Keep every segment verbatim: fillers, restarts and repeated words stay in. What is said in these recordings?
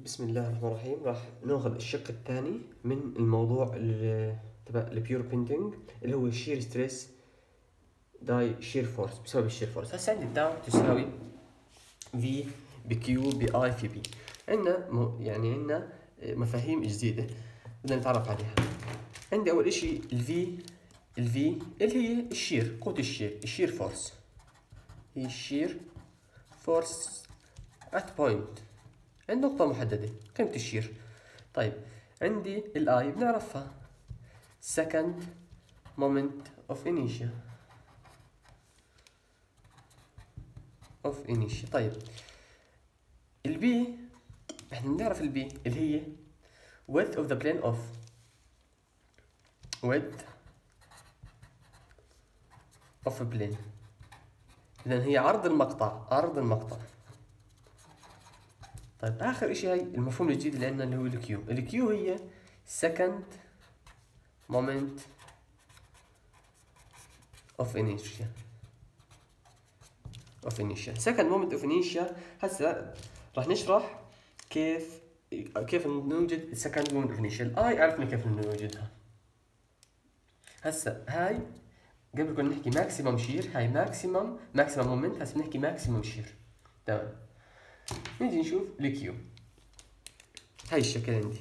بسم الله الرحمن الرحيم. راح ناخذ الشق الثاني من الموضوع ال- تبع البيور بينتنج اللي هو الشير ستريس داي شير فورس بسبب الشير فورس. هسه عندي الداو تساوي في بكيو باي في بي. عندنا م- يعني عندنا مفاهيم جديدة بدنا نتعرف عليها. عندي أول إشي الفي الفي اللي هي الشير، قوة الشير، الشير فورس هي الشير فورس at point عند نقطة محددة قيمة الشير. طيب عندي الاي بنعرفها second moment of inertia of inertia. طيب البي احنا بنعرف البي اللي هي width of the plane of width of a plane. إذا هي عرض المقطع، عرض المقطع. طيب آخر إشي هاي المفهوم الجديد اللي عندنا اللي هو الكيو. الكيو هي second moment of inertia of inertia second moment of inertia. هسه راح نشرح كيف كيف نوجد second moment of inertia. الاي عرفنا كيف نوجدها. هسه هاي قبل كنا نحكي ماكسيمم شير، هاي ماكسيمم ماكسيمم مومنت، هسه بنحكي ماكسيمم شير. تمام. نيجي نشوف الكيو. هاي الشكل عندي،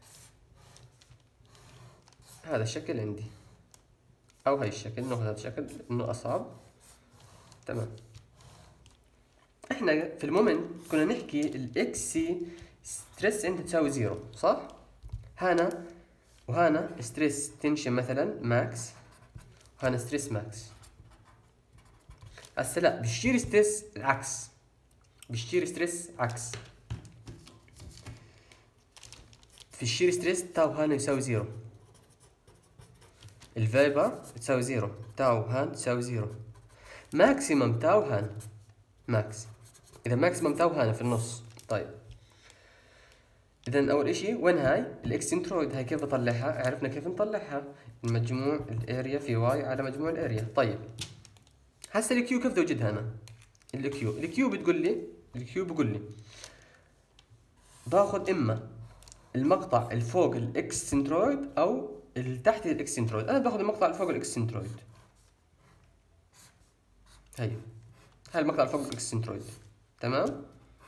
هذا الشكل عندي، او هاي الشكل، ناخذ هذا الشكل انه اصعب. تمام. احنا في المومنت كنا نحكي الاكس سي ستريس عندها تساوي زيرو، صح؟ هنا وهنا ستريس تنشن مثلا ماكس، وهنا ستريس ماكس. هسه لا، بالشير ستريس العكس، بالشير ستريس عكس. في الشير ستريس تاو هنا يساوي زيرو، الفيبر تساوي زيرو، تاو هان تساوي زيرو، ماكسيمم تاو هان ماكس. اذا ماكسيمم تاو هنا في النص. طيب اذا اول اشي وين هاي الاكسنترويد، هاي كيف بطلعها؟ عرفنا كيف نطلعها، المجموع الاريا في واي على مجموع الاريا. طيب هسه الكيو كيف بدي اوجدها انا؟ الكيو الكيو بتقول لي الكيو بقول لي باخذ اما المقطع الفوق الاكسنترويد او اللي تحت الاكسنترويد. انا باخذ المقطع الفوق الاكسنترويد. هي هاي المقطع الفوق الاكسنترويد. تمام.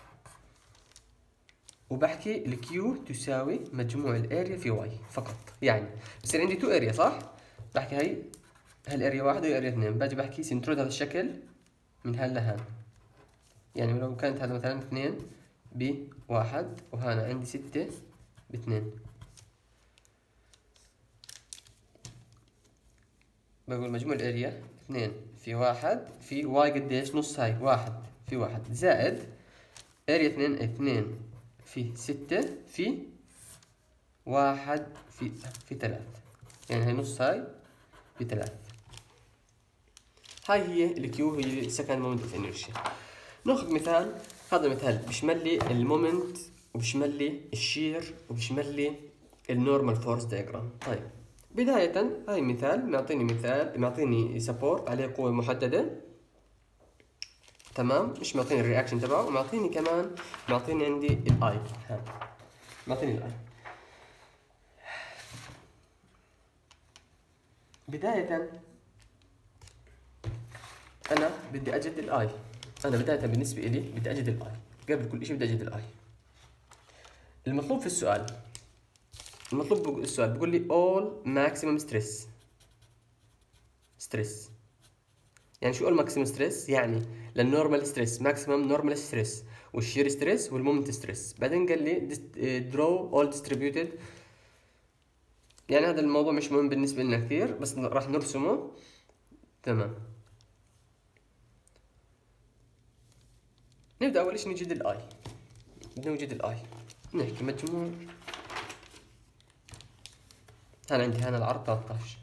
وبحكي الكيو تساوي مجموع الاريا في واي فقط. يعني بصير عندي تو اريا، صح؟ بحكي هاي هاي الاريا واحد وهي اريا اثنين، باجي بحكي سنترويد هذا الشكل من هان لهان. يعني لو كانت هذا مثلا اثنين بواحد وهنا عندي ستة باثنين، بقول مجموع الاريا اثنين في واحد في واي قديش؟ نص هاي واحد في واحد زائد اريا اثنين اثنين في ستة في واحد في في ثلاث، يعني هي نص هاي في ثلاث. هاي هي الكيو، هي second moment of inertia. ناخذ مثال. هذا مثال بيشمل لي المومنت وبيشمل لي الشير وبيشمل لي النورمال فورس دايجرام. طيب بداية هاي مثال معطيني مثال معطيني سبورت عليه قوة محددة. تمام. مش معطيني الرياكشن تبعه، ومعطيني كمان معطيني عندي الاي، هذا معطيني الاي. بداية أنا بدي أجد الآي. أنا بداية بالنسبة إلي بدي أجد الآي، قبل كل شيء بدي أجد الآي. المطلوب في السؤال، المطلوب السؤال بيقول لي all maximum stress stress. يعني شو all maximum stress؟ يعني للنورمال ستريس maximum normal stress والشير ستريس والمومنت ستريس. بعدين قال لي draw all distributed. يعني هذا الموضوع مش مهم بالنسبة لنا كثير، بس راح نرسمه. تمام. نبدأ أول شيء نجد الآي. بدنا نوجد الآي، نحكي مجموع. أنا عندي هنا العرض ثلاثة عشر،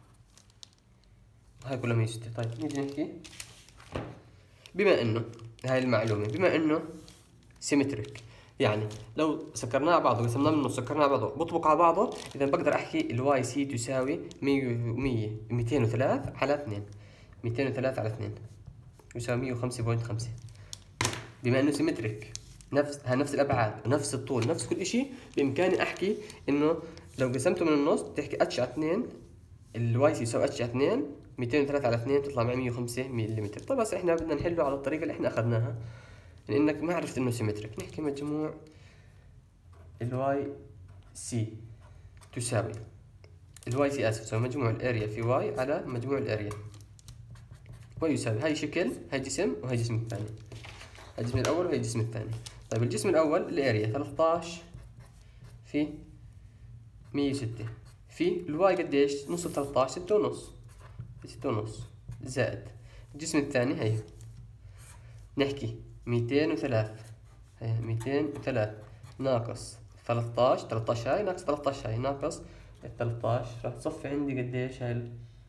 هاي كلها مية وستة. طيب نيجي نحكي بما إنه هاي المعلومة بما إنه سيمتريك، يعني لو سكرناه على بعضه وقسمناه منه سكرناه على بعضه بطبق على بعضه، إذا بقدر أحكي الواي سي تساوي مية ومية ميتين وثلاثة على اثنين، ميتين وثلاثة على اثنين يساوي مية وخمسة فاصلة خمسة. بما إنه سيمتريك نفس ها نفس الابعاد ونفس الطول نفس كل شيء، بامكاني احكي انه لو قسمته من النص بتحكي اتش على اثنين، الواي سي يساوي اتش على اثنين، مئتين وثلاثة على اثنين بتطلع معي مئة وخمسة ملم. طيب بس احنا بدنا نحله على الطريقه اللي احنا اخذناها، لانك ما عرفت انه سيمتريك. نحكي مجموع الواي سي تساوي الواي سي اسف تساوي مجموع الاريا في واي على مجموع الاريا، ويساوي هاي شكل، هاي جسم وهي الجسم الثاني، هاي الجسم الاول وهي الجسم الثاني. طيب الجسم الاول الاريا ثلاثة عشر في مئة وستة، في الواي قديش؟ نص ثلاثة عشر ستة ونص، ستة ونص زائد الجسم الثاني هي نحكي مئتين وثلاثة، هي مئتين وثلاثة ناقص ثلاثة عشر، ثلاثة عشر هاي ناقص ثلاثة عشر هاي ناقص ثلاثة عشر، راح تصفي عندي قديش هاي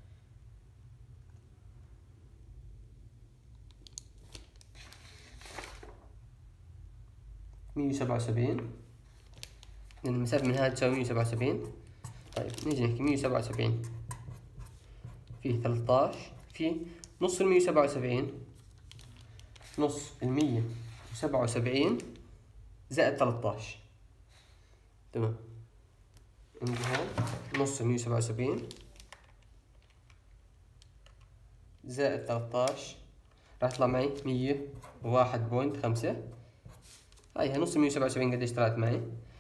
مئة وسبعة وسبعين، لأن المسافة من هذا تساوي مئة وسبعة وسبعين. طيب نيجي نحكي مئة وسبعة وسبعين في ثلاثة عشر في نص ال مئة وسبعة وسبعين، نص ال مئة وسبعة وسبعين زائد ثلاثة عشر، تمام. عندي هون نص ال مئة وسبعة وسبعين زائد ثلاثة عشر راح يطلع معي مئة وواحد فاصلة خمسة. هاي نص ال مئة وسبعة وسبعين قديش طلعت معي؟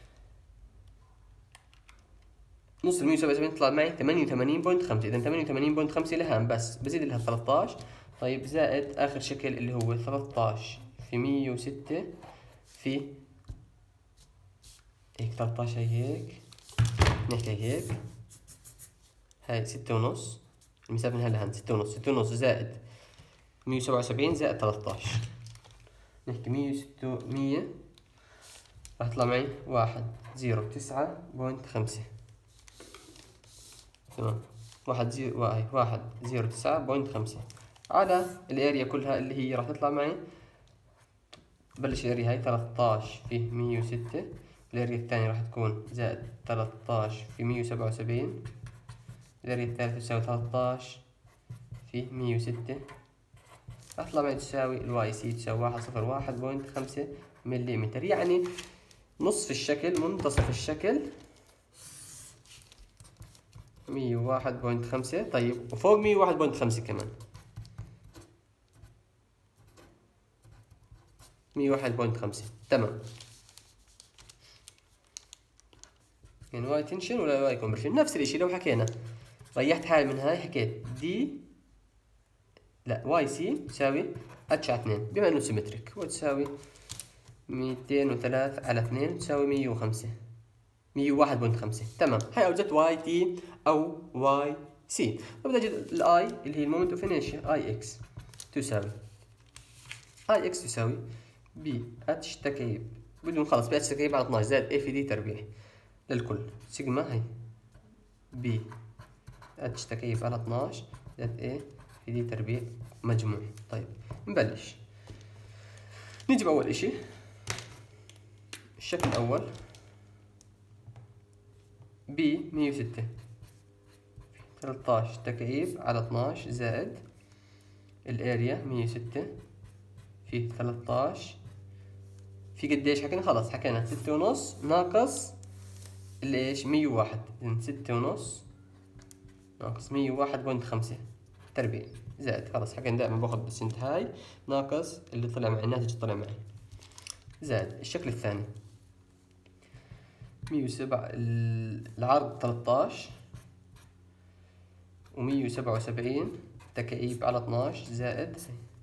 نص ال مئة وسبعة وسبعين طلع معي ثمانية وثمانين فاصلة خمسة، إذا ثمانية وثمانين فاصلة خمسة لهان بس بزيد لها ثلاثة عشر. طيب زائد آخر شكل اللي هو ثلاثة عشر في مئة وستة في هيك ثلاثة عشر هيك، نحكي هيك هاي ستة ونص، المسافة من هون لهون ستة ونص، ستة ونص زائد مئة وسبعة وسبعين زائد ثلاثة عشر، نحكي مئة وستة مئة راح يطلع معي واحد زيرو تسعة فاصلة خمسة، تمام. واحد زيرو واحد واحد زيرو تسعة فاصلة خمسة على الاريا كلها اللي هي راح تطلع معي. بلش الاريا هاي ثلاثة عشر في مئة وستة، الاريا الثانية راح تكون زائد ثلاثة عشر في مئة وسبعة وسبعين، الاريا الثالثة تساوي ثلاثة عشر في مئة وستة، راح تطلع معي تساوي الواي سي تساوي واحد صفر واحد فاصلة خمسة ملم، يعني نصف الشكل منتصف الشكل مئة وواحد فاصلة خمسة. طيب وفوق مئة وواحد فاصلة خمسة كمان مئة وواحد فاصلة خمسة، تمام. يعني واي تنشن ولا واي كومبريشن نفس الاشي. لو حكينا ريحت حالي من هاي حكيت دي لا واي سي تساوي اتش على اثنين بما انه سيمتريك، وتساوي مئتين وثلاثة على اثنين تساوي مئة وخمسة، مئة وواحد فاصلة خمسة، تمام. هاي اوجدت واي تي او واي سي. فبدي اجد الاي اللي هي المومنت اوف انيرشيا اي اكس تساوي اي اكس تساوي بي اتش تكعيب بدون خلص بي اتش تكعيب على اثناشر زائد اي في دي تربيع للكل سيجما هي بي اتش تكعيب على اثناشر زائد اي في دي تربيع مجموع. طيب نبلش نيجي باول اشي الشكل الاول بي مئة وستة ثلاثة عشر تكعيب على اثناشر زائد الاريا مئة وستة في ثلاثة عشر في قديش حكينا؟ خلاص حكينا ستة ونص ناقص الايش مئة وواحد، اذا ستة ونص ناقص مئة وواحد فاصلة خمسة تربيع زائد خلاص حكينا دائما باخذ بس انت هاي ناقص اللي طلع معي الناتج اللي طلع معي زائد الشكل الثاني مئة وسبعة العرض ثلاثة عشر ومئة وسبعة وسبعين تكعيب على اثناشر زائد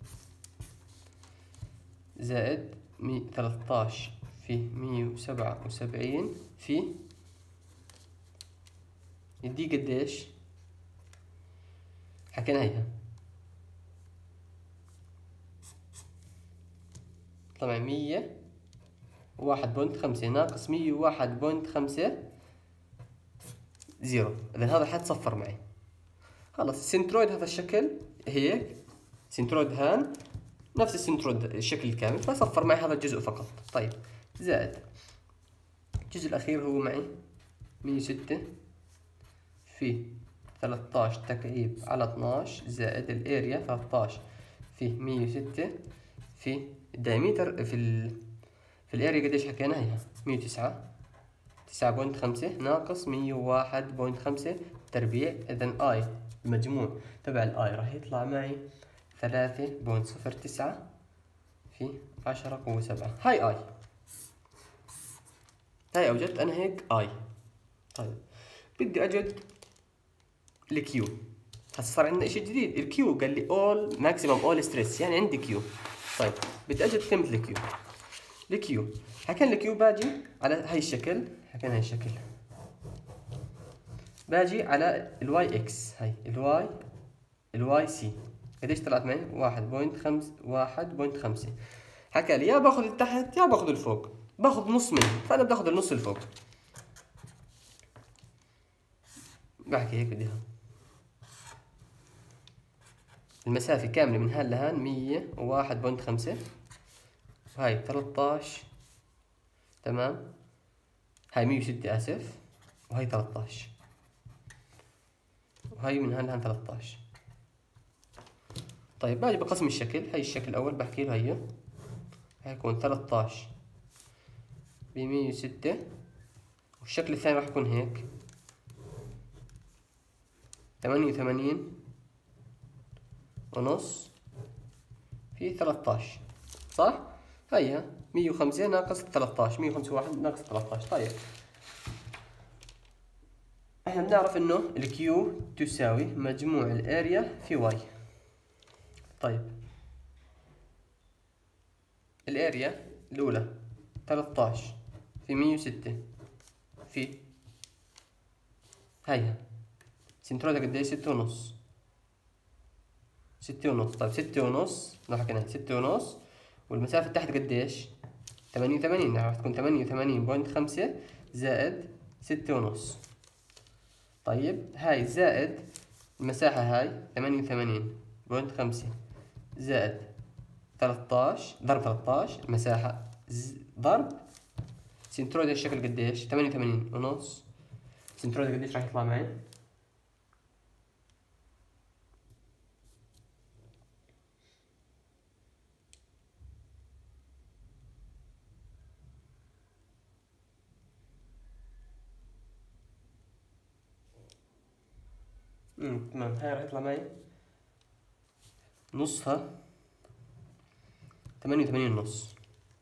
زائد ثلاثة عشر في مئة وسبعة وسبعين في دي قديش حكينا هيها طبعا مية وواحد فاصلة خمسة ناقص مية وواحد فاصلة خمسة زيرو، إذا هذا حيتصفر معي. خلص السنترويد هذا الشكل هيك سنترويد هان نفس السنترويد الشكل الكامل فصفر معي هذا الجزء فقط. طيب زائد الجزء الأخير هو معي مية وستة في ثلاثة عشر تكعيب على اثناشر زائد الاريا ثلاثة عشر في مية وستة في الدايمتر في ال في الاريا قديش حكينا؟ هيها مية وتسعة، تسعة بوينت خمسة ناقص مية وواحد بوينت خمسة تربيع، اذا اي المجموع تبع الاي راح يطلع معي ثلاثة بوينت صفر تسعة في عشرة قوة سبعة. هاي اي، هاي اوجدت انا هيك اي. طيب بدي اجد الكيو. هسه صار عندنا شيء جديد، الكيو قال لي اول ماكسيمم اول ستريس، يعني عندي كيو. طيب بدي اجد قيمة الكيو. الكيو حكينا الكيو باجي على هاي الشكل، حكينا هاي الشكل، باجي على الواي اكس، هاي الواي الواي سي قديش طلعت معي؟ واحد بوينت خمسة، واحد بوينت خمسة. حكى لي يا باخذ التحت يا باخذ الفوق، باخذ نص منه، فانا بدي اخذ النص الفوق. بحكي هيك بدي المسافة كاملة من هان لهان مية وواحد بوينت خمسة، هاي ثلاثطعش، تمام، هاي مية وستة آسف، وهي ثلاثطعش، وهي من هان لهان ثلاثطعش. طيب باجي بقسم الشكل، هاي الشكل الأول بحكي له هي هيكون ثلاثطعش بمية وستة، والشكل الثاني راح يكون هيك ثمانية وثمانين ونص في ثلاثطعش، صح؟ هيها مية وخمسة ناقص ثلاثطعش، مية وخمسة وواحد ناقص ثلاثطعش. طيب احنا بنعرف انه الكيو تساوي مجموع الاريا في واي. طيب الاريا الاولى ثلاثطعش في مية وستة في هيها سنترويدها قديش؟ ستة ونص، ستة ونص. طيب ستة ونص لو حكينا ستة ونص، والمسافة تحت قديش؟ ثمانية وثمانين، راح تكون ثمانية وثمانين بوينت خمسة زائد ستة ونص. طيب هاي زائد المساحة هاي ثمانية وثمانين بوينت خمسة زائد ثلاثطعش ضرب ثلاثطعش، المساحة ضرب سنترويد الشكل قديش؟ ثمانية وثمانين ونص، سنترويد قديش راح يطلع معي؟ امم تمام، هاي راح يطلع معي نصها ثمانية وثمانين ونص.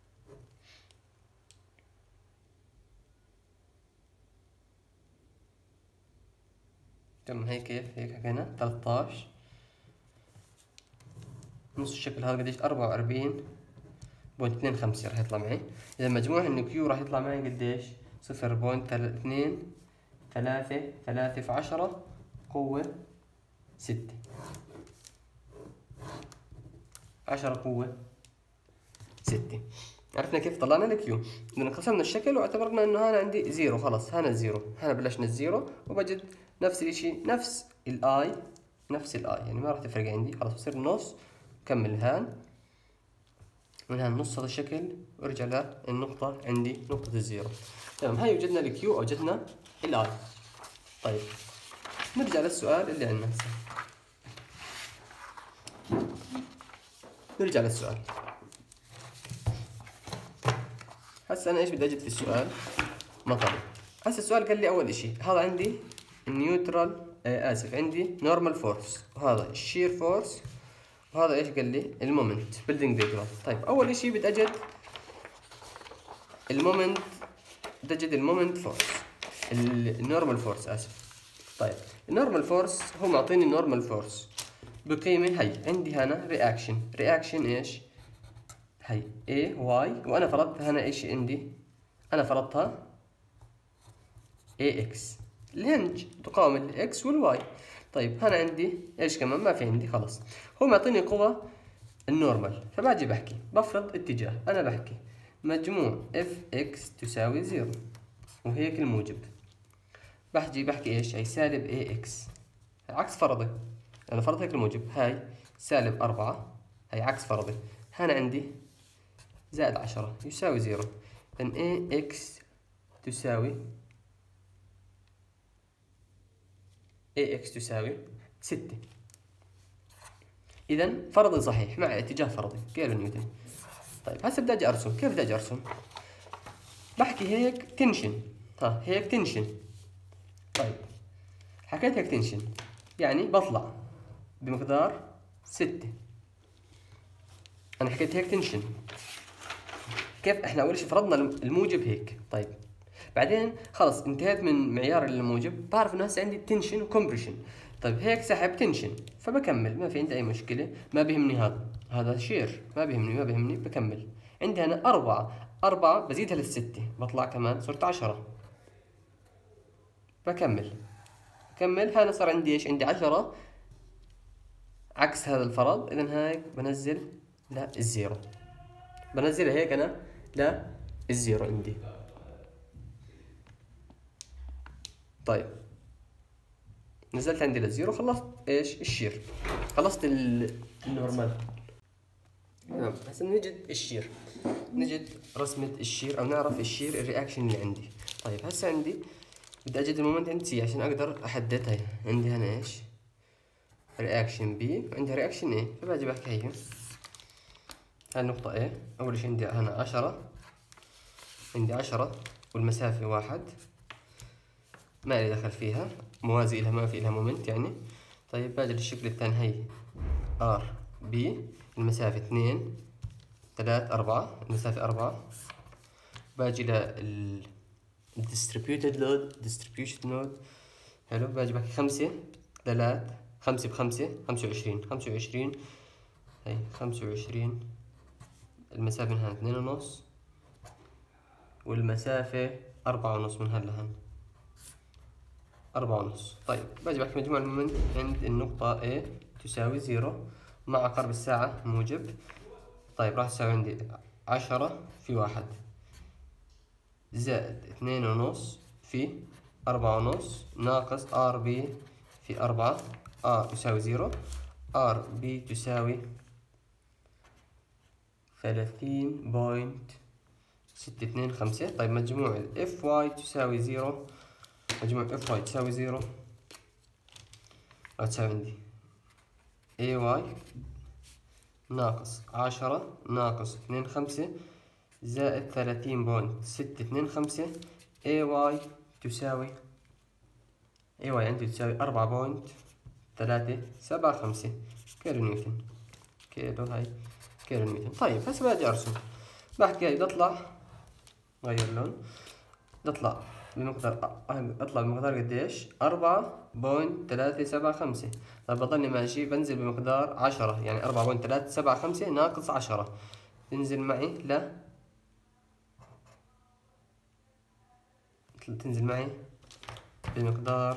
تمام، هي كيف هيك حكينا ثلاثطعش نص الشكل هذا قديش؟ أربعة وأربعين بوينت اثنين خمسة راح يطلع معي. إذا مجموع إنه كيو راح يطلع معي قديش؟ صفر بوينت اثنين ثلاثة ثلاثة في عشرة قوة ستة، عشرة قوة ستة. عرفنا كيف طلعنا الكيو؟ إذا قسمنا الشكل واعتبرنا إنه هنا عندي زيرو، خلص هنا الزيرو، هنا بلشنا الزيرو، وبجد نفس الإشي نفس الآي، نفس الآي يعني ما راح تفرق عندي، خلص بصير نص، كمل هان من هان نص هذا الشكل وارجع للنقطة عندي نقطة الزيرو. تمام، هاي وجدنا الكيو وجدنا الآي. طيب نرجع للسؤال اللي عندنا هسه، نرجع للسؤال. هسه أنا إيش بدي أجد في السؤال؟ مطر. هسه السؤال قال لي أول إشي هذا عندي النيوترال، آه آسف، عندي نورمال فورس، وهذا الشير فورس، وهذا إيش قال لي؟ المومنت بيلدينج ديجرام. طيب أول إشي بدي أجد المومنت، بدي أجد المومنت فورس، النورمال فورس آسف. طيب النورمال فورس هو معطيني النورمال فورس بقيمة هي عندي هنا رياكشن، رياكشن إيش؟ هي A Y، وأنا فرضت هنا إيش عندي؟ أنا فرضتها A X، الهنج تقاوم ال X وال Y. طيب هنا عندي إيش كمان؟ ما في عندي، خلاص هو معطيني قوة النورمال، فباجي بحكي بفرض اتجاه، أنا بحكي مجموع F X تساوي زيرو، وهيك الموجب. بحكي بحكي إيش؟ هي سالب A X، عكس فرضي، أنا فرض هيك الموجب، هاي سالب أربعة، هاي عكس فرضي، هنا عندي زائد عشرة يساوي زيرو، إذن A X تساوي A X تساوي ستة. إذن فرضي صحيح مع اتجاه فرضي، كيلو نيوتن. طيب هسه بدي أجي أرسم، كيف بدي أجي أرسم؟ بحكي هيك تنشن، ها هيك تنشن. طيب حكيت هيك تنشن يعني بطلع بمقدار ستة. أنا حكيت هيك تنشن. كيف احنا أول شيء فرضنا الموجب هيك. طيب بعدين خلص انتهيت من معيار الموجب، بعرف إنه هسه عندي تنشن وكمبريشن. طيب هيك سحب تنشن فبكمل، ما في عندي أي مشكلة، ما بيهمني هذا، هذا شير ما بيهمني ما بيهمني بكمل. عندي أنا أربعة، أربعة بزيدها للستة بطلع كمان صرت عشرة، بكمل كمل. هنا صار عندي ايش؟ عندي عشرة عكس هذا الفرض، إذا هيك بنزل للزيرو، بنزلها هيك أنا للزيرو عندي. طيب نزلت عندي للزيرو، خلصت ايش؟ الشير، خلصت النورمال. تمام هسه نجد الشير، نجد رسمة الشير أو نعرف الشير الرياكشن اللي عندي. طيب هسه عندي بدي أجد المومنت عند سي عشان أقدر أحددها. عندي هنا ايش؟ رياكشن بي وعندي رياكشن اي، فباجي بحكي هي هاي النقطة ايه. أول شي عندي هنا عشرة، عندي عشرة والمسافة واحد، ما لي دخل فيها، موازي لها ما في لها مومنت يعني. طيب باجي للشكل الثاني هي ار بي، المسافة اثنين ثلاث أربعة، المسافة أربعة. باجي لل distributed load distributed load حلو، باجي بحكي خمسة ثلاث، خمسة بخمسة خمسة وعشرين، خمسة وعشرين هي خمسة وعشرين، المسافة من هنا اثنين ونص والمسافة أربعة ونص من هاللهن أربعة ونص. طيب باجي بحكي مجموع المومنت عند النقطة A تساوي زيرو مع عقارب الساعة موجب. طيب راح تساوي عندي عشرة في واحد زائد اثنين ونص في أربعة ونص ناقص ار بي في أربعة، ار يساوي زيرو، ار بي تساوي ثلاثين بوينت ستة اثنين خمسة. طيب مجموع الاف واي تساوي زيرو، مجموع اف واي تساوي زيرو راح تساوي عندي اي واي ناقص عشرة ناقص اثنين خمسة زائد ثلاثين بوينت ستة اثنين خمسة. اي واي تساوي اي واي عندي تساوي أربعة بوينت ثلاثة سبعة خمسة كيلو نيوتن، كيلو هاي كيلو نيوتن. طيب هسه باجي ارسم، بحكي هاي بطلع غير اللون، بطلع بمقدار اطلع بمقدار قديش؟ أربعة بوينت ثلاثة سبعة خمسة. طيب بضلني ماشي بنزل بمقدار عشرة، يعني أربعة بوينت ثلاثة سبعة خمسة ناقص عشرة تنزل معي ل تنزل معي بمقدار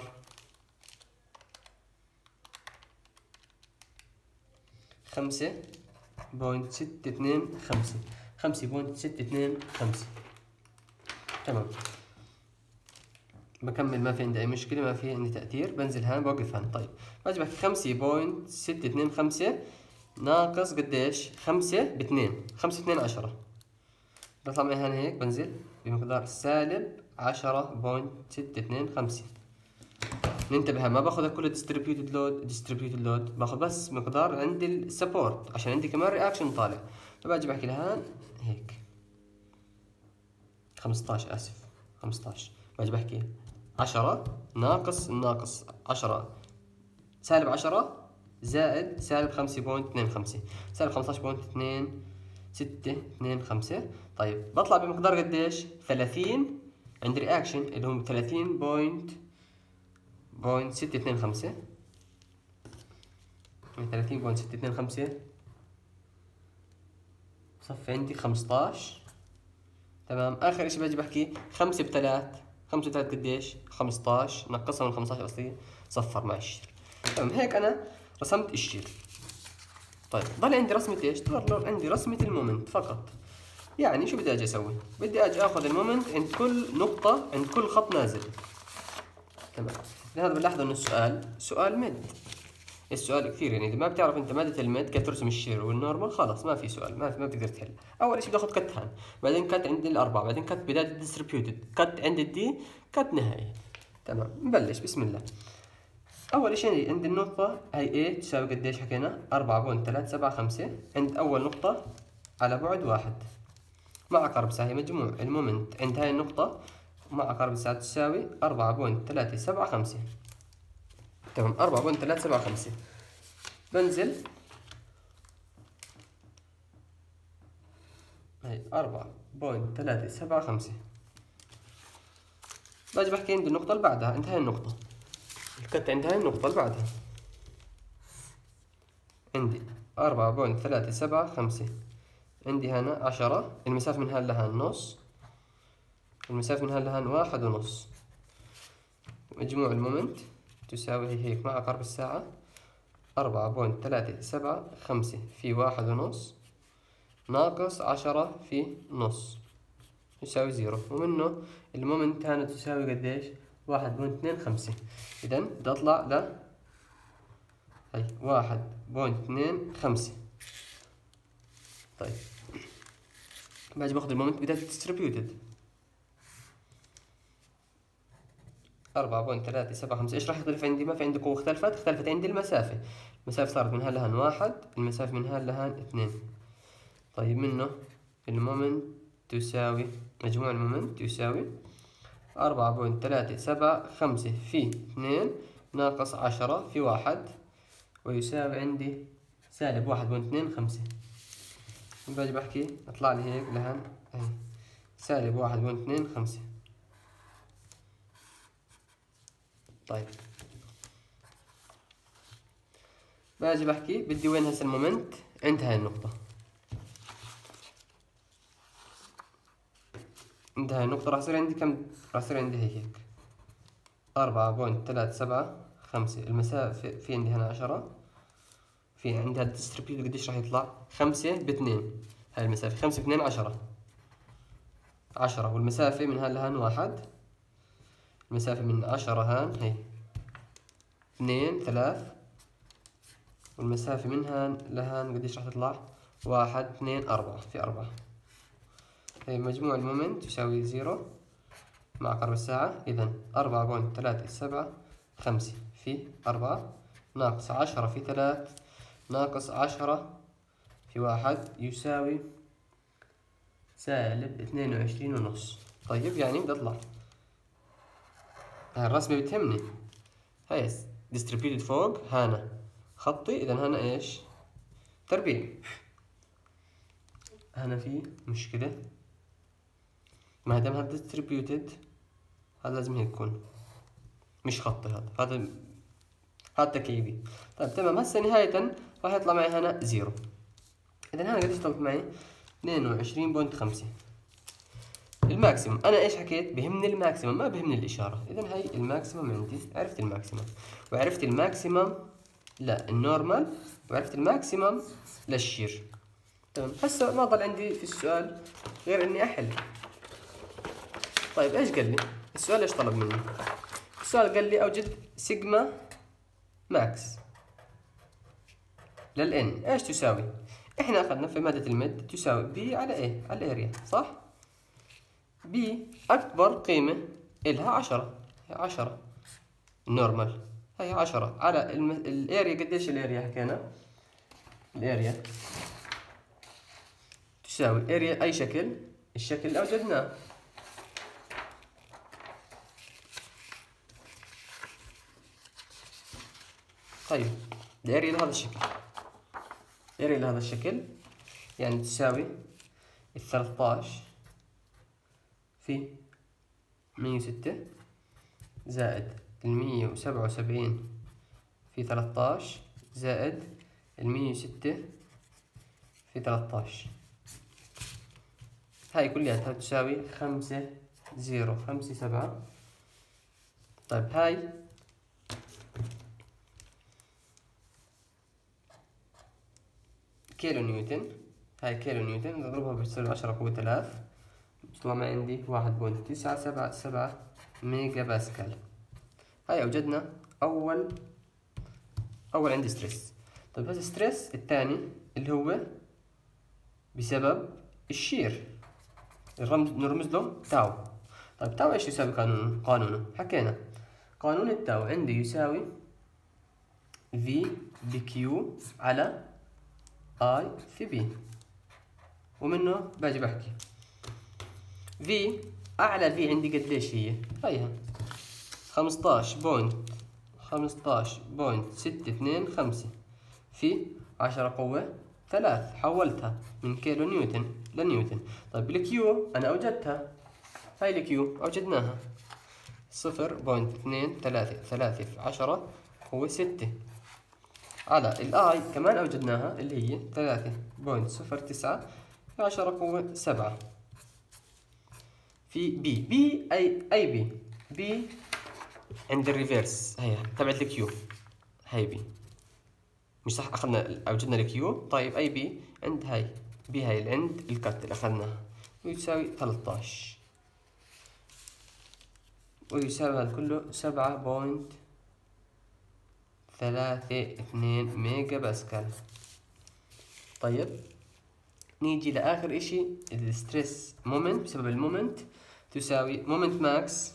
خمسة بوينت ستة اثنين خمسة، خمسة بوينت ستة اثنين خمسة. تمام بكمل، ما في عندي اي مشكله، ما في عندي تاثير، بنزل هان بوقف هان. طيب باجي بحكي خمسة بوينت ستة اثنين خمسة ناقص قديش؟ خمسة باثنين، خمسة اثنين عشرة، بطلع معي هان هيك بنزل بمقدار سالب عشرة بوينت ستة اثنين خمسة. ننتبه ما باخذها كلها ديستريبيوتد لود، ديستريبيوتد لود باخذ بس مقدار عند السبورت عشان عندي كمان رياكشن طالع. فباجي بحكي لهان هيك خمسطعش، اسف خمسطعش، باجي بحكي عشرة ناقص ناقص عشرة سالب عشرة زائد سالب خمسة بوينت اثنين خمسة، سالب خمسطعش بوينت اثنين ستة اثنين خمسة. طيب بطلع بمقدار قديش؟ ثلاثين عند رياكشن اللي هم ثلاثين بوينت بوينت ستة اثنين خمسة، ثلاثين بوينت ستة اثنين خمسة صفي عندي خمسطعش. تمام اخر اشي باجي بحكي خمسة بثلاث، خمسة بثلاث قديش؟ خمسطعش نقصها من خمسطعش اصلية صفر مع الشير. تمام هيك انا رسمت الشير. طيب ضل عندي رسمة ايش؟ ضل عندي رسمة المومنت فقط. يعني شو بدي اجي اسوي؟ بدي اجي اخذ المومنت عند كل نقطة، عند كل خط نازل. تمام لهذا بنلاحظ انه السؤال سؤال مد، السؤال كثير يعني اذا ما بتعرف انت مادة المد كيف ترسم الشير والنورمال خلاص ما في سؤال، ما في ما بتقدر تحل. اول شيء بدي اخذ كت هان، بعدين كت عند الاربعة، بعدين كت بداية الديستريبيوتد، كت عند الدي، كت نهائي. تمام نبلش بسم الله. اول شيء عند النقطة هي A تساوي قديش حكينا؟ أربعة بوينت ثلاثة سبعة خمسة عند اول نقطة على بعد واحد مع عقارب الساعة، هي مجموع المومنت عند هاي النقطة مع عقارب الساعة تساوي أربعة بوينت ثلاثة سبعة خمسة. تمام، أربعة بوينت ثلاثة سبعة خمسة. بنزل هي أربعة بوينت ثلاثة سبعة خمسة. باجي بحكي عند النقطة اللي بعدها، عند هاي النقطة الكت، عند هاي النقطة اللي بعدها عندي أربعة بوينت ثلاثة سبعة خمسة. عندي هنا عشرة، المسافة من هان لهان نص، المسافة من هان لهان واحد ونص. مجموع المومنت تساوي هي هيك مع عقارب الساعة أربعة بوينت ثلاثة سبعة خمسة في واحد ونص ناقص عشرة في نص يساوي زيرو، ومنه المومنت هنا تساوي قديش؟ واحد بوينت اثنين خمسة. إذا بدي أطلع ل هي واحد بوينت اثنين خمسة. طيب باجي باخذ المومنت بداية ديستريبيوتد أربعة بوينت ثلاثة سبعة خمسة. إيش راح يضيف عندي؟ ما في عندي قوة اختلفت، اختلفت عندي المسافة. المسافة صارت من هان لهان واحد، المسافة من هان لهان اثنين. طيب منه المومنت تساوي مجموع المومنت يساوي أربعة بوينت ثلاثة سبعة خمسة في اثنين ناقص عشرة في واحد، ويساوي عندي سالب واحد بوينت اثنين خمسة. باجي بحكي اطلع لي هيك لهان هي سالب واحد بوينت اثنين خمسة. طيب باجي بحكي بدي وين هسه المومنت عند هاي النقطة، عند هاي النقطة راح يصير عندي كم؟ راح يصير عندي هي هيك أربعة بوينت ثلاثة سبعة خمسة. المسافة في عندي هنا عشرة، في عندي هذا الديستريبيوت قديش راح يطلع؟ خمسة باثنين. هاي المسافة خمسة باثنين عشرة، عشرة، والمسافة من هان لهان واحد، المسافة من عشرة هان هي اثنين ثلاث، والمسافة من هان لهان قديش راح تطلع؟ واحد اثنين أربعة في أربعة. هي مجموع المومنت يساوي زيرو مع عقارب الساعة. إذا أربعة بوينت ثلاثة سبعة خمسة في أربعة ناقص عشرة في ثلاث ناقص عشرة في واحد يساوي سالب اثنين وعشرين ونص. طيب يعني بدي أطلع هاي الرسمة بتهمني، هاي ديستريبيوتد فوق هانا خطي، إذا هانا إيش؟ تربيع. هنا في مشكلة، ما دام هذا ديستريبيوتد هذا لازم هيك يكون مش خطي، هذا هذا هذا تكعيبي. طيب تمام، هسه نهاية راح يطلع معي هنا زيرو. إذا هنا قديش طلعت معي؟ اثنين وعشرين بوينت خمسة. الماكسيمم أنا إيش حكيت؟ بهمني الماكسيمم ما بهمني الإشارة. إذا هاي الماكسيمم عندي، عرفت الماكسيمم وعرفت الماكسيمم لا النورمال وعرفت الماكسيمم للشير. تمام، هسه ما ضل عندي في السؤال غير إني أحل. طيب إيش قال لي؟ السؤال إيش طلب مني؟ السؤال قال لي أوجد سيجما ماكس للN. إيش تساوي؟ إحنا أخذنا في مادة المد تساوي بي على إيه؟ على الأريا، صح؟ بي أكبر قيمة إلها عشرة، هي عشرة نورمال، هي عشرة على الم... الأريا. قديش الأريا حكينا؟ الأريا تساوي أريا أي شكل؟ الشكل اللي أوجدناه. طيب الأريا لهذا الشكل، الأريا لهذا الشكل يعني تساوي الثلاثطاش في مية وستة زائد المية وسبعة وسبعين في ثلاثطاش زائد المية وستة في ثلاثطاش. هاي كلها تساوي خمسة زيرو خمسة سبعة. طيب هاي كيلو نيوتن، هاي كيلو نيوتن نضربها بتساوي عشرة قوة آلاف، بتطلع معي عندي واحد بوينت تسعة سبعة سبعة ميجا باسكال. هاي أوجدنا أول أول عندي ستريس. طيب هذا ستريس الثاني اللي هو بسبب الشير، الرمز نرمز له تاو. طيب تاو إيش يساوي قانونه؟ قانونه حكينا قانون التاو عندي يساوي في بكيو على اي في بي، ومنه باجي بحكي في اعلى في عندي قديش هي؟ هيها خمسطعش بوينت خمسطعش بوينت ستة اثنين خمسة في عشرة قوة ثلاث، حولتها من كيلو نيوتن لنيوتن. طيب الكيو انا اوجدتها، هاي الكيو اوجدناها صفر بوينت اثنين ثلاثة ثلاثة في عشرة قوة ستة، على الاي كمان اوجدناها اللي هي ثلاثة بوينت صفر تسعة في عشرة قوة سبعة في بي. بي اي اي بي بي عند الريفيرس هي تبعت الكيو، هاي بي مش صح، اخذنا اوجدنا الكيو. طيب اي بي عند هاي بي، هاي اللي عند الكت اللي اخذناها، ويساوي ثلاثطعش، ويساوي هذا كله سبعة بوينت ثلاثة اثنين ميجا باسكال. طيب نيجي لاخر اشي، الستريس مومنت بسبب المومنت تساوي مومنت ماكس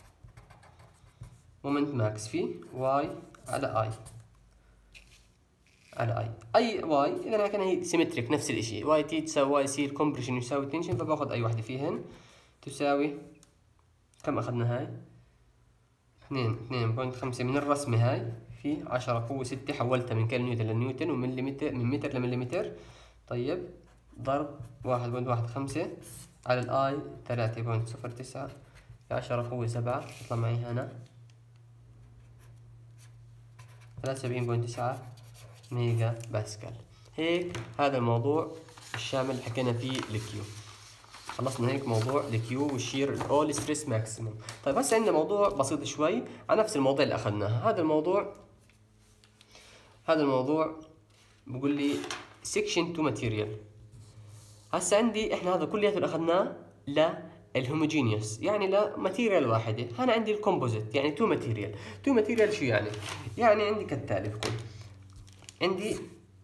مومنت ماكس في واي على اي على اي اي واي. اذا كان هي سيمتريك نفس الاشي، واي تي تساوي واي سي، الكومبريشن يساوي تنشن، فباخذ اي وحده فيهن تساوي كم اخذنا هاي اثنين اثنين بوينت خمسة من الرسمه هاي في عشرة قوة ستة، حولتها من كيلو نيوتن لنيوتن ومليمتر من متر لمليمتر. طيب ضرب واحد بوينت واحد خمسة على الاي ثلاثة بوينت صفر تسعة في عشرة قوة سبعة، يطلع معي هنا ثلاثة وسبعين بوينت تسعة ميجا باسكال. هيك هذا الموضوع الشامل اللي حكينا فيه الكيو. خلصنا هيك موضوع الكيو والشير الاول ستريس ماكسيموم. طيب هسه عندنا موضوع بسيط شوي على نفس الموضوع اللي اخذناه. هذا الموضوع هذا الموضوع بقول لي سكشن تو ماتيريال. هسه عندي احنا هذا كلياته اللي اخذناه للهوموجينيوس، يعني لماتيريال واحده. انا عندي الكومبوزيت يعني تو ماتيريال. تو ماتيريال شو يعني؟ يعني عندي كالتالي، بكون عندي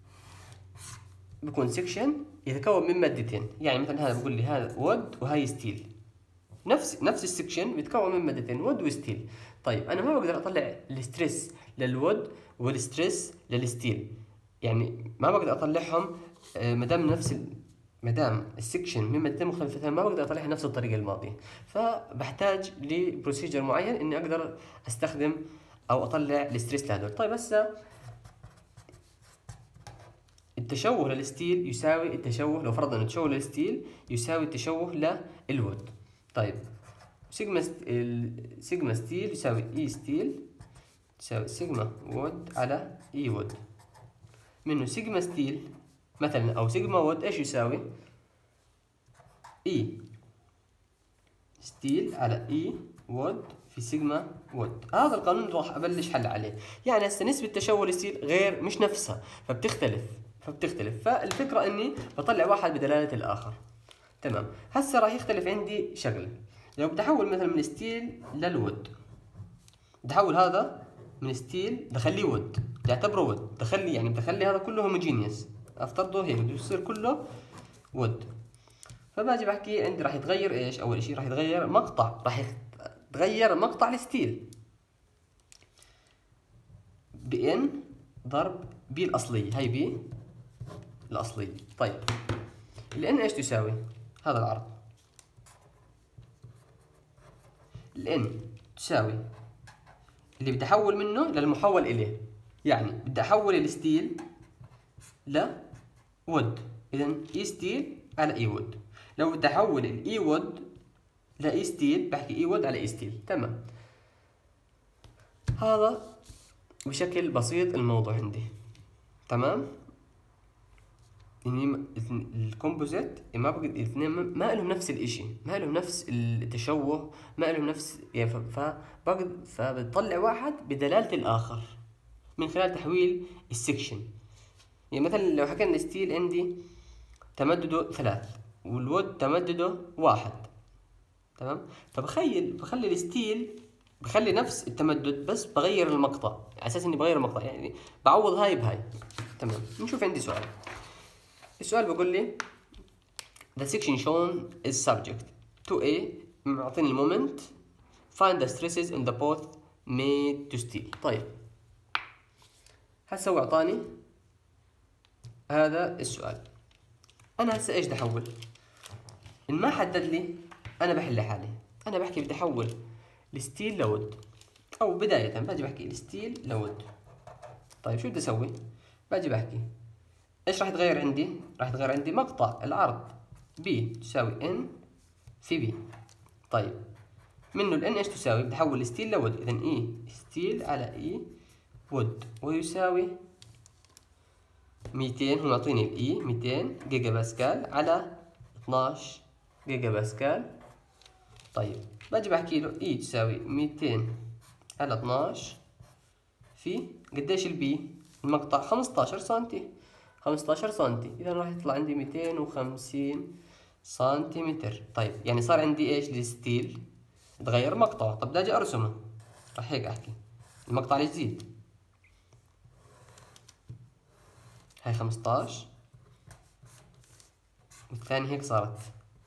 بكون سكشن يتكون من مادتين، يعني مثلا هذا بقول لي هذا وود وهاي ستيل، نفس نفس السكشن بيتكون من مادتين وود وستيل. طيب انا ما بقدر اطلع الستريس للوود والستريس للستيل، يعني ما بقدر اطلعهم ما دام نفس ما دام السكشن من مادتين مختلفتين، ما بقدر اطلعها نفس الطريقه الماضيه، فبحتاج لبروسيجر معين اني اقدر استخدم او اطلع الستريس لهذول. طيب هسه التشوه للستيل يساوي التشوه، لو فرضنا التشوه للستيل يساوي التشوه للوود. طيب سيجما ست... سيجما ستيل يساوي اي ستيل تساوي سيجما وود على اي وود، منه سيجما ستيل مثلا او سيجما وود ايش يساوي؟ اي ستيل على اي وود في سيجما وود. هذا القانون راح ابلش حل عليه. يعني هسه نسبة تشوه الستيل غير مش نفسها، فبتختلف فبتختلف فالفكرة اني بطلع واحد بدلالة الاخر. تمام. هسه راح يختلف عندي شغله، لو بدي احول مثلا من ستيل للود، بدي احول هذا من ستيل بخليه وود، بدي اعتبره وود، بخلي يعني بخلي هذا كله هوموجينيوس، افترضه هيك بده يصير كله وود. فباجي بحكي عندي راح يتغير ايش؟ اول شيء راح يتغير مقطع، راح يتغير مقطع الستيل بان ضرب بي الاصليه، هي بي الاصليه. طيب الان ايش تساوي؟ هذا العرض الان تساوي اللي بدي احول منه للمحول اليه، يعني بدي احول الستيل لود، اذا اي ستيل على اي وود. لو بدي احول الاي وود لاي ستيل بحكي اي وود على اي ستيل. تمام. هذا بشكل بسيط الموضوع عندي. تمام. يعني الكومبوزيت ما بقدر الاثنين ما لهم نفس الاشي، ما لهم نفس التشوه، ما لهم نفس يعني فبقدر فبطلع واحد بدلالة الاخر من خلال تحويل السكشن. يعني مثلا لو حكينا الستيل عندي تمدده ثلاث والود تمدده واحد، تمام، فبخيل بخلي الستيل بخلي نفس التمدد بس بغير المقطع على اساس اني بغير المقطع، يعني بعوض هاي بهاي. تمام. نشوف عندي سؤال. السؤال بيقول لي the section shown is subject to A، معطيني المومنت find the stresses in the path made to steel. طيب هسه هو اعطاني هذا السؤال، انا هسه ايش بدي احول؟ ان ما حدد لي انا بحل لحالي، انا بحكي بدي احول الستيل لود، او بداية باجي بحكي الستيل لود. طيب شو بدي اسوي؟ باجي بحكي ايش راح يتغير عندي؟ راح يتغير عندي مقطع العرض بي تساوي ان في بي. طيب منه الان ايش تساوي؟ بدي احول ستيل لود، اذا اي ستيل على اي وود ويساوي مئتين، هو معطيني الاي مئتين جيجا باسكال على اثناعش جيجا باسكال. طيب باجي بحكي له اي تساوي مئتين على اثناعش في قديش البي؟ المقطع خمسطعش سنتي، خمسطعش سنتي، اذا راح يطلع عندي مئتين وخمسين سنتيمتر. طيب يعني صار عندي ايش؟ الستيل تغير مقطعه. طب بدي اجي ارسمه، راح هيك احكي المقطع الجديد هاي خمسطعش والثاني هيك صارت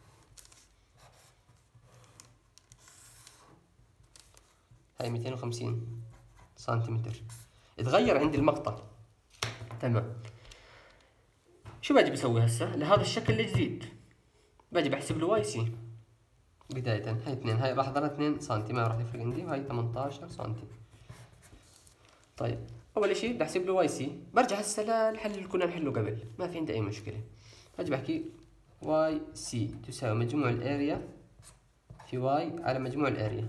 هاي مئتين وخمسين سنتيمتر، اتغير عندي المقطع. تمام، شو باجي بسوي هسه لهذا الشكل الجديد؟ باجي بحسب له واي سي. بداية هاي اثنين، هاي راح ضلها اثنين سنتي ما راح يفرق عندي، وهاي ثمنطعش سنتي. طيب اول اشي بدي احسب له واي سي، برجع هسه للحل اللي كنا نحله قبل، ما في عندي اي مشكلة. باجي بحكي واي سي تساوي مجموع الاريا في واي على مجموع الاريا.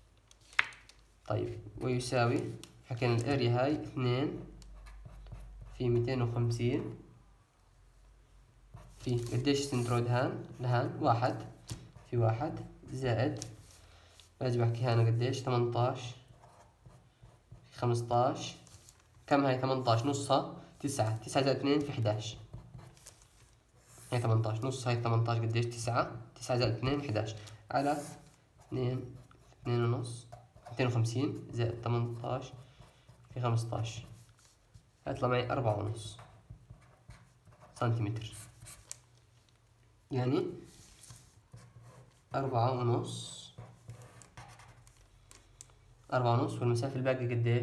طيب ويساوي، حكينا الاريا هاي اثنين في مئتين وخمسين في قديش سنترويد هان لهان؟ واحد في واحد زائد، باجي بحكي هنا قديش؟ ثمنطعش في خمسطعش، كم هاي؟ ثمنطعش نصها تسعة، تسعة زائد اثنين في احداش، هاي ثمنطعش نص، هاي ثمنطعش قديش؟ تسعة، تسعة زائد اثنين احداش على اثنين، اثنين ونص، مئتين وخمسين زائد ثمنطعش في خمسطعش، هيطلع معي أربعة ونص سنتيمتر. يعني أربعة ونص، أربعة ونص، والمسافة الباقية قديش؟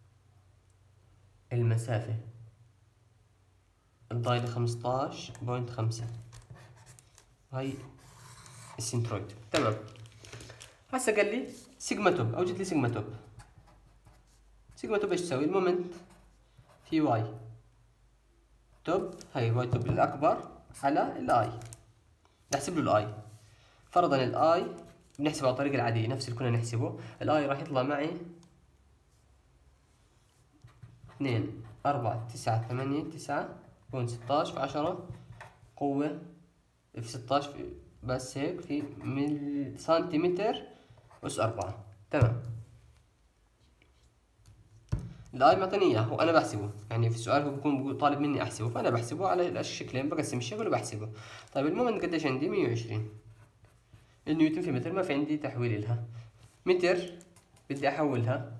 المسافة الضايلة خمسطعش بوينت خمسة، هاي السنترويد. تمام، هسا قال لي سيجما توب، أوجد لي سيجما توب. سيجما توب ايش تساوي؟ المومنت في واي توب، هاي واي توب الأكبر على الآي، بدي أحسب له الآي. فرضا الآي بنحسبه على الطريقة العادية نفس اللي كنا نحسبه، الآي راح يطلع معي اثنين أربعة تسعة ثمانية تسعة بوينت ستاش في عشرة قوة في ستاش في بس هيك في مل سنتيمتر أس أربعة. تمام، الآي معطيني إياه وأنا بحسبه، يعني في السؤال هو بكون طالب مني أحسبه، فأنا بحسبه على الشكلين، بقسم الشغل وبحسبه. طيب المومنت قديش عندي؟ مية وعشرين النيوتن في متر، ما في عندي تحويل لها. متر بدي أحولها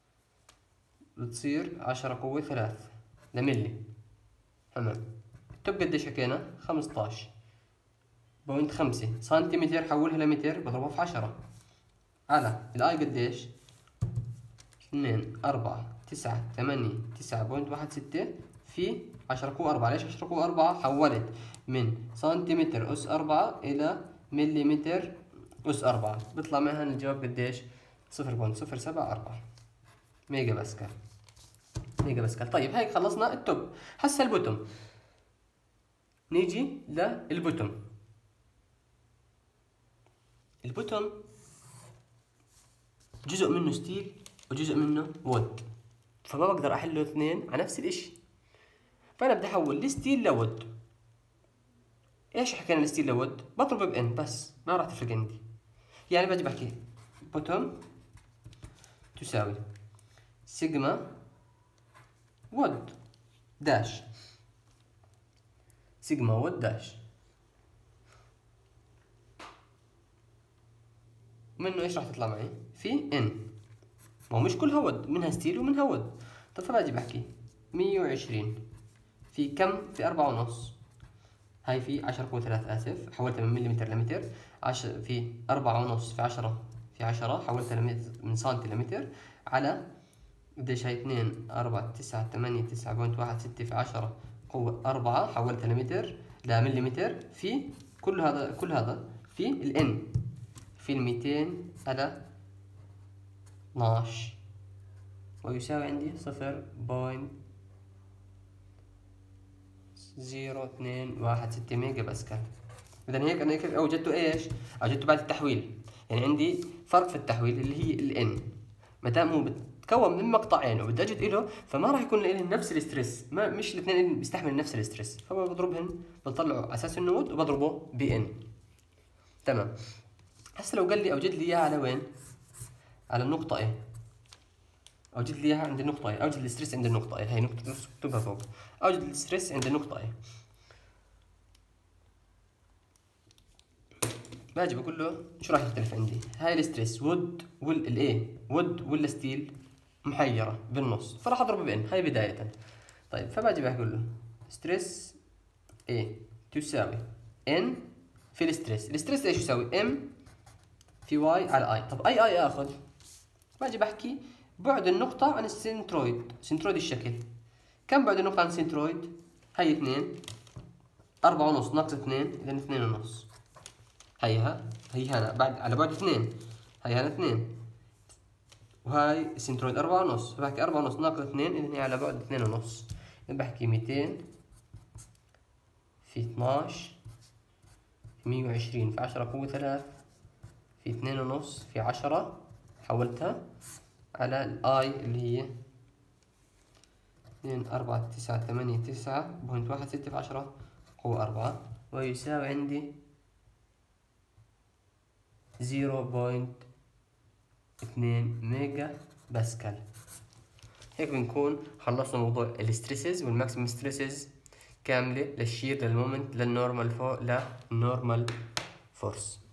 بتصير عشرة قوة ثلاث لملي. تمام، التوب قديش حكينا؟ خمسطعش بوينت خمسة سنتيمتر، حولها لمتر بضربها في عشرة على الآي قديش؟ اثنين أربعة تسعة ثمانية تسعة بوينت واحد ستة في عشرة قوة أربعة. ليش عشرة قوة أربعة؟ حولت من سنتيمتر أس أربعة إلى مليمتر أس أربعة، بيطلع معها الجواب قديش؟ صفر بوينت صفر سبعة أربعة ميجا باسكال. ميجا باسكال. طيب هيك خلصنا التوب. هسا البوتوم، نيجي للبوتوم. البوتوم جزء منه ستيل وجزء منه وود، فما بقدر احله اثنين على نفس الاشي، فانا بدي احول الستيل لود. ايش حكينا الستيل لود؟ بضرب بان بس، ما راح تفرق عندي. يعني باجي بحكي بوتوم تساوي سيجما وود داش، سيجما وود داش، منه ايش راح تطلع معي؟ في ان، ما هو مش كلها ود، منها ستيل ومنها ود. طب فباجي بحكي مية وعشرين في كم؟ في أربعة ونص، هاي في عشرة قوة ثلاث آسف، حولتها من مليمتر لمتر، عش في أربعة ونص في عشرة في عشرة، حولتها من سنتي لمتر، على قديش هاي؟ اثنين أربعة تسعة ثمانية تسعة بوينت واحد ستة في عشرة قوة أربعة، حولتها لمتر لمليمتر، في كل هذا كل هذا في الإن. في الميتين على اثناعش ويساوي عندي صفر بوينت زيرو اثنين واحد ستة ميجا باسكال. إذا هيك أنا كيف أوجدته إيش؟ أوجدته بعد التحويل، يعني عندي فرق في التحويل اللي هي ال N، ما دام هو بتكون من مقطعين وبدي أجد إله فما راح يكون لهم نفس الستريس، ما مش الاثنين بيستحملوا نفس الستريس، فبضربهم بطلعه أساس النود وبضربه ب N. تمام. هسه لو قال لي أوجد لي إياها على وين؟ على النقطة A. أوجد لي إياها عند النقطة A، أوجد الستريس عند النقطة A، هي نقطة اكتبها فوق. أوجد الستريس عند النقطة A. باجي بقول له شو راح يختلف عندي؟ هاي الستريس وود والاي وود ولا ستيل محيرة بالنص، فراح اضربه بان، هاي بداية. طيب فباجي بقول له ستريس اي تساوي ان في الستريس، الستريس ايش يساوي؟ ام في واي على اي. طب اي اي اخذ؟ باجي بحكي بعد النقطة عن السنترويد، سنترويد الشكل. كم بعد النقطة عن السنترويد؟ هي اثنين، أربعة ونص ناقص اثنين، إذا اثنين ونص. هيها هي هنا بعد على بعد اثنين، هي هنا اثنين، وهاي السنترويد أربعة ونص، فبحكي أربعة ونص ناقص اثنين، إذا هي على بعد اثنين ونص. إذا بحكي ميتين في اثناعش في مية وعشرين في عشرة قوة ثلاث في اثنين ونص في عشرة، حولتها على الآي اللي هي اثنين أربعة تسعة ثمانية تسعة بوينت واحد ستة في عشرة قوة أربعة، ويساوي عندي زيرو بوينت اثنين ميجا باسكال. هيك بنكون خلصنا موضوع الستريسز والماكسيمم ستريسز كاملة للشير للمومنت للنورمال فو للنورمال فورس.